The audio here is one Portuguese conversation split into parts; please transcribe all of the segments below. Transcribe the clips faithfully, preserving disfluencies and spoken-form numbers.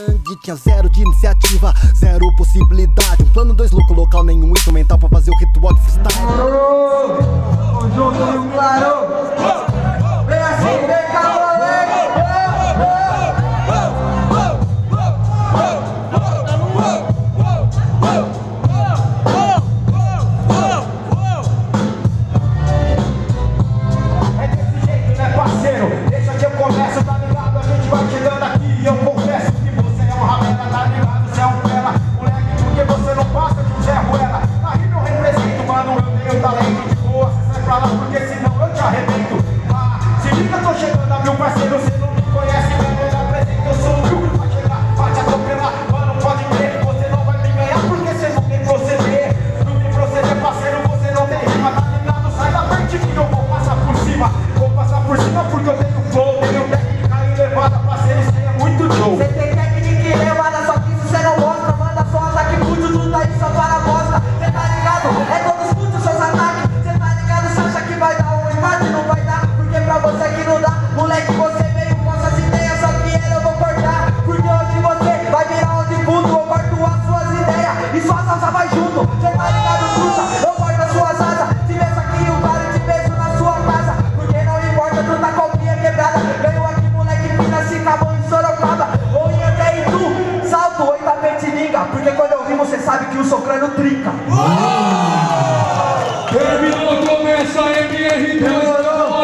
sangue, tinha zero de iniciativa, zero possibilidade. Um plano dois louco local, nenhum instrumental pra fazer o ritual de freestyle. Conjunto Rio Claro, vem assim, vem cá, moleque. É desse jeito, né, parceiro? Deixa que eu começo, tá ligado? A gente vai chegando aqui e eu confesso que você é um ramela, tá ligado? Você é um fera, moleque, porque você não passa de um Zé Ruela. Na rima eu represento, mano, eu tenho talento de boa. Você sai pra lá porque senão eu te arrebento. Ah, se liga, tô chegando a meu parceiro, você não me conhece, mas eu apresento, eu sou o Will. Vai chegar, vai te atropelar, mano, pode crer. Você não vai me ganhar porque você não tem proceder. Não tem proceder, parceiro, você não tem rima, tá ligado? Sai da frente que eu vou passar por cima. Vou passar por cima porque eu tenho flow, tenho técnica elevada, parceiro, isso aí é muito show. Você tem técnica elevada, só que isso você não mostra. Manda só ataque muito, tudo aí só para a bosta. Cê tá ligado? É todos muitos seus ataques. Cê tá ligado? Cê acha que vai dar um empate? Não vai dar, porque pra você que não dá. Moleque, você veio com essas ideias, só que ela eu vou cortar. Porque hoje você vai virar um tributo. Eu corto as suas ideias e suas asas vai junto. Cê tá ligado, truta? Eu corto as suas asas. Se vê aqui, o cara te beijo na sua casa. Porque não importa, tu tá com a minha quebrada. Ganhou aqui, moleque, Pina, se acabou em Sorocaba. Ou em até Itu, salto, ou Itapetininga. Porque quando eu vi, você sabe que o socrano trinca. Terminou, começa a M R dois.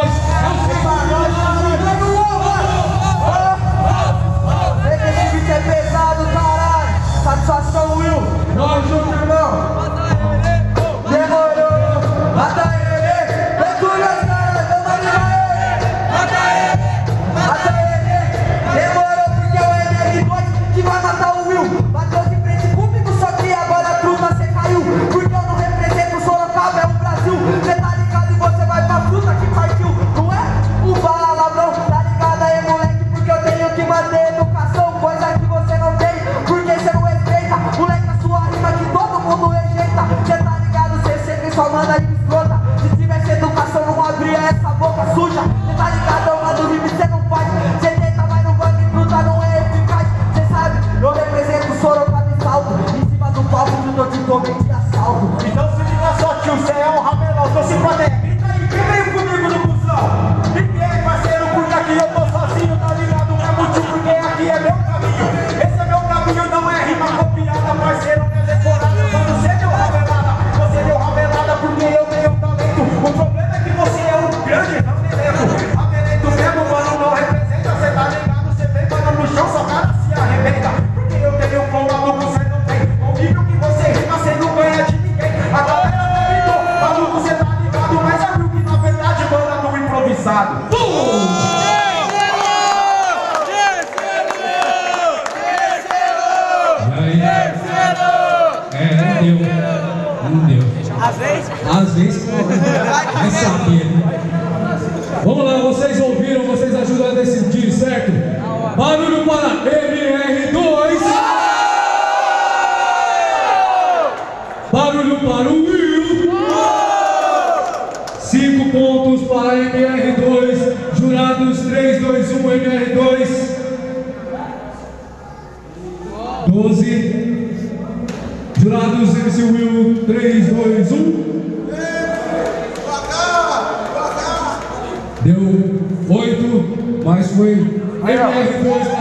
É pesado, caralho. Satisfação, Will. Nós juntos, irmão. Demorou. Mata ele. Vem com nós, cara. Tamo ali na ele. Mata ele. Mata ele. Demorou porque é o M R dois que vai matar o Will. Bateu de frente comigo, só que agora a truta cê caiu. Porque eu não represento Sorocaba, é o Brasil. Cê tá ligado e você vai pra fruta que partiu. Não é o bala ladrão, tá ligado aí, moleque? Porque eu tenho que manter educação, coisa que você não tem, porque você não respeita. Moleque, a sua rima que todo mundo rejeita. Cê tá ligado, cê sempre só manda rima escrota. Se tivesse educação, não abria essa boca suja. Cê tá ligado, eu mando rima e cê não faz. Cê tenta, vai no banco e fruta não é eficaz. Cê sabe, eu represento Sorocaba e salto. Em cima do palco que eu te tomei de assalto. Então se liga só, tio, cê é um ramelão, tô sem plateia. Grita aí, quem veio comigo no busão? E quem é parceiro, porque aqui eu tô sozinho, tá ligado? Não é muito porque aqui é meu caminho. Esse é meu caminho, não é rima copiada, parceiro, não é decorada. Quando você deu ramelada, você deu ramelada porque eu tenho talento. O problema é que você é um grande ramelento. Ramelento mesmo, mano, não representa, cê tá ligado? Cê vem, mano, no chão, só cara se arrebenta. Porque eu tenho um flow maluco, cê não tem. O nível que você rima, cê não ganha de ninguém. A galera terminou, maluco, cê tá ligado? Mas é viu que na verdade manda no improvisado. Não deu. Às vezes? Às vezes, vai saber, né? Vamos lá, vocês ouviram, vocês ajudam a decidir, certo? Barulho para M R dois. Barulho para o Will. Cinco pontos para M R dois. Jurados três, dois, um, M R dois. doze. Jurados M C Will, três, dois, um. Deu oito, mas foi M R dois.